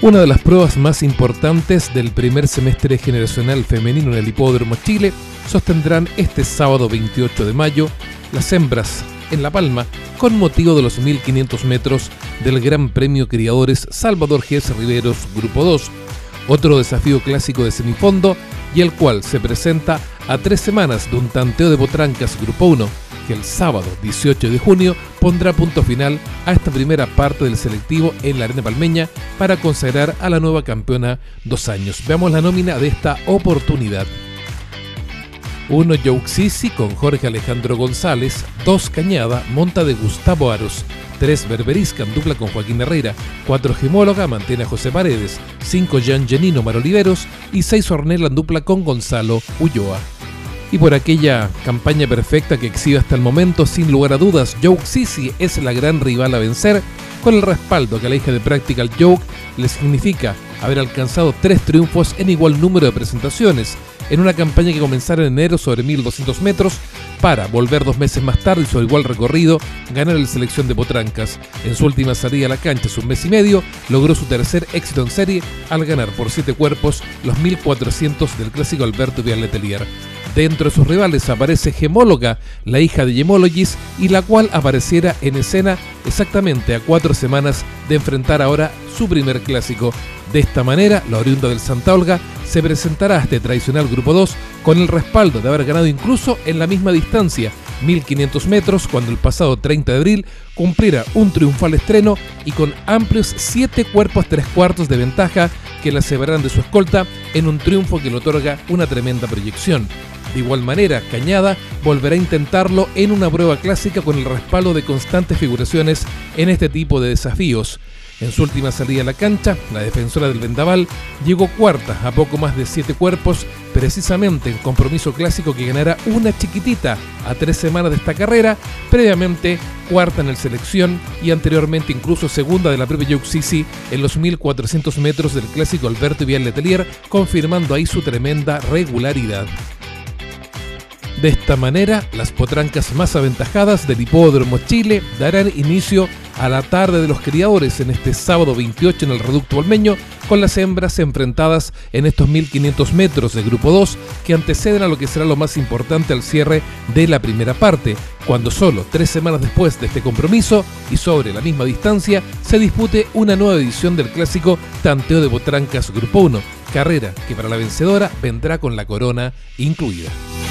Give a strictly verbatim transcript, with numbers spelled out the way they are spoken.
Una de las pruebas más importantes del primer semestre generacional femenino en el Hipódromo Chile sostendrán este sábado veintiocho de mayo las hembras en La Palma con motivo de los mil quinientos metros del Gran Premio Criadores Salvador G. Riveros Grupo dos, otro desafío clásico de semifondo y el cual se presenta a tres semanas de un tanteo de potrancas Grupo uno, que el sábado dieciocho de junio pondrá punto final a esta primera parte del selectivo en la Arena Palmeña para consagrar a la nueva campeona dos años. Veamos la nómina de esta oportunidad. uno Jouxisi con Jorge Alejandro González, dos Cañada, monta de Gustavo Aros, tres Berberisca en dupla con Joaquín Herrera, cuatro Gemóloga, mantiene a José Paredes, cinco Gian Genino Maroliveros y seis Ornella en dupla con Gonzalo Ulloa. Y por aquella campaña perfecta que exhibe hasta el momento, sin lugar a dudas, Jouxisi es la gran rival a vencer, con el respaldo que a la hija de Practical Joke le significa haber alcanzado tres triunfos en igual número de presentaciones, en una campaña que comenzara en enero sobre mil doscientos metros, para volver dos meses más tarde y sobre igual recorrido, ganar la selección de potrancas. En su última salida a la cancha hace un mes y medio, logró su tercer éxito en serie al ganar por siete cuerpos los mil cuatrocientos del clásico Alberto Vial Letelier. Dentro de sus rivales aparece Gemóloga, la hija de Gemologis, y la cual apareciera en escena exactamente a cuatro semanas de enfrentar ahora su primer clásico. De esta manera, la oriunda del Santa Olga se presentará a este tradicional Grupo dos con el respaldo de haber ganado incluso en la misma distancia, mil quinientos metros, cuando el pasado treinta de abril cumpliera un triunfal estreno y con amplios siete cuerpos tres cuartos de ventaja que la separarán de su escolta en un triunfo que le otorga una tremenda proyección. De igual manera, Cañada volverá a intentarlo en una prueba clásica con el respaldo de constantes figuraciones en este tipo de desafíos. En su última salida a la cancha, la defensora del Vendaval llegó cuarta a poco más de siete cuerpos, precisamente en compromiso clásico que ganará una chiquitita a tres semanas de esta carrera, previamente cuarta en el selección y anteriormente incluso segunda de la propia Jouxisi en los mil cuatrocientos metros del clásico Alberto Vial Letelier, confirmando ahí su tremenda regularidad. De esta manera, las potrancas más aventajadas del Hipódromo Chile darán inicio a la tarde de los criadores en este sábado veintiocho en el Reducto Palmeño, con las hembras enfrentadas en estos mil quinientos metros de Grupo dos que anteceden a lo que será lo más importante al cierre de la primera parte, cuando solo tres semanas después de este compromiso y sobre la misma distancia se dispute una nueva edición del clásico Tanteo de Potrancas Grupo uno, carrera que para la vencedora vendrá con la corona incluida.